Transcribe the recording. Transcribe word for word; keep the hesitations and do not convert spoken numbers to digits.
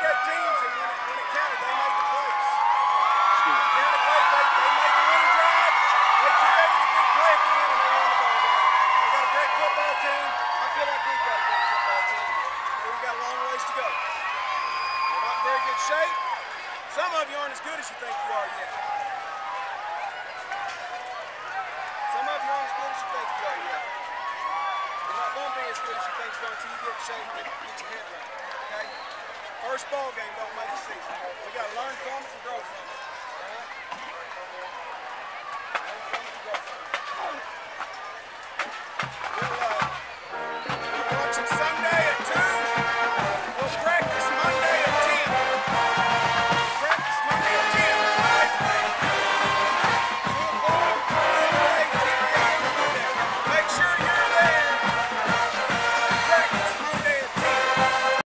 great teams, and when it, when it counted, they made the plays. When it counted late, they, they made the winning drive. They created a big play at the end, and they won the ball game. They got a great football team. I feel like we've got a great football team, but we've got a long ways to go. We're not in very good shape. Some of you aren't as good as you think you are yet. Some of you aren't as good as you think you are yet. You're not going to be as good as you think you are until you get in shape and get your head right. Okay? First ball game don't make a season. We got to learn from it and grow from it.